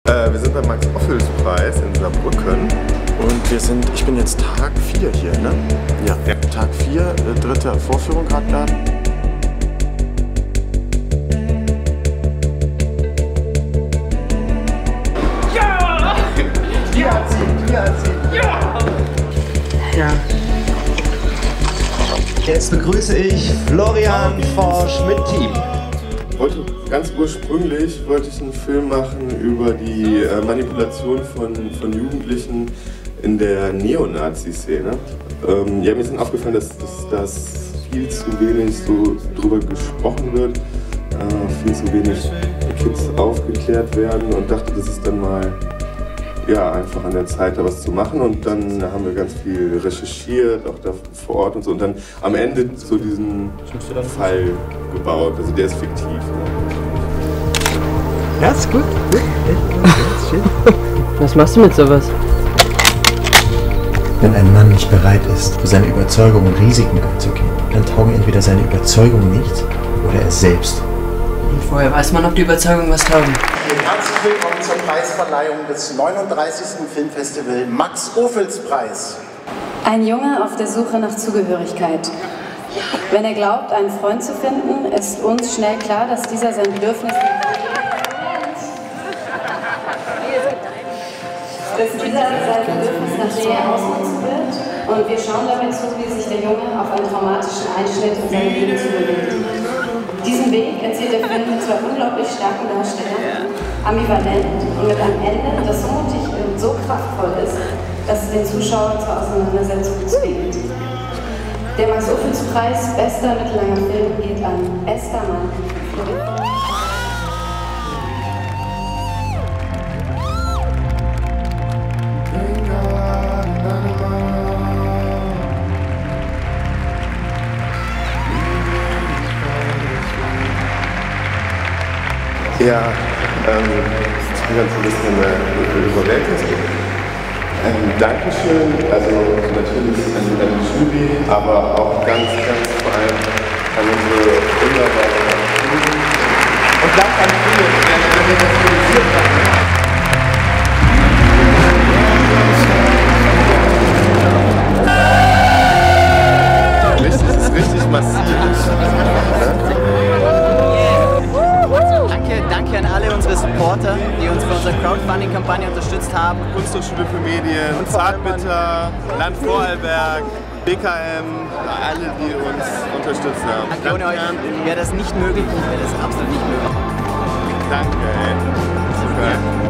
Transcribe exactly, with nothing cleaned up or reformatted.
Äh, wir sind beim Max-Ophüls-Preis in Saarbrücken. Und wir sind, ich bin jetzt Tag vier hier, ne? Ja, ja. Tag vier, äh, dritte Vorführung gerade da. Ja! Die hat sie, die hat sie. Ja! Ja. Jetzt begrüße ich Florian Forsch mit Team. Wollte, ganz ursprünglich wollte ich einen Film machen über die äh, Manipulation von, von Jugendlichen in der Neonazi-Szene. Ähm, ja, mir ist dann aufgefallen, dass, dass, dass viel zu wenig so drüber gesprochen wird, äh, viel zu wenig Kids aufgeklärt werden und dachte, das ist dann mal ja, einfach an der Zeit, da was zu machen. Und dann haben wir ganz viel recherchiert, auch da vor Ort und so. Und dann am Ende so diesen Fall gebaut. Also der ist fiktiv. Ja, ist gut. Gut. Echt schön. Was machst du mit sowas? Wenn ein Mann nicht bereit ist, für seine Überzeugungen Risiken einzugehen, dann taugen entweder seine Überzeugungen nicht oder er selbst. Und vorher weiß man, ob die Überzeugungen was taugen. Herzlich willkommen zur Preisverleihung des neununddreißigsten Filmfestival Max-Ophüls-Preis. Ein Junge auf der Suche nach Zugehörigkeit. Wenn er glaubt, einen Freund zu finden, ist uns schnell klar, dass dieser sein Bedürfnis dass dieser sein Bedürfnis nach Nähe ausnutzen wird. Und wir schauen dabei zu, wie sich der Junge auf einen traumatischen Einschnitt in seinem Leben zubewegt. Diesen Weg erzählt der Film mit zwei unglaublich starken Darstellern, ambivalent und mit einem Ende, das so mutig und so kraftvoll ist, dass es den Zuschauer zur Auseinandersetzung zwingt. Der Max-Ophüls-Preis Bester mittellanger Film geht an Bester Mann. Ja, ähm, ich bin ganz ein bisschen äh, überwältigt. Ähm, Dankeschön, also natürlich an, an die Jury, aber auch ganz, ganz vor allem an unsere wunderbare Jury. Und Dank an viele, die das produziert haben. Das ist richtig massiv. Danke an alle unsere Supporter, die uns für unsere Crowdfunding-Kampagne unterstützt haben. Kunsthochschule für Medien, Zartbitter, Land Vorarlberg, B K M, alle, die uns unterstützt haben. Danke, ohne euch wäre das nicht möglich und wäre das absolut nicht möglich. Danke, ey. Super.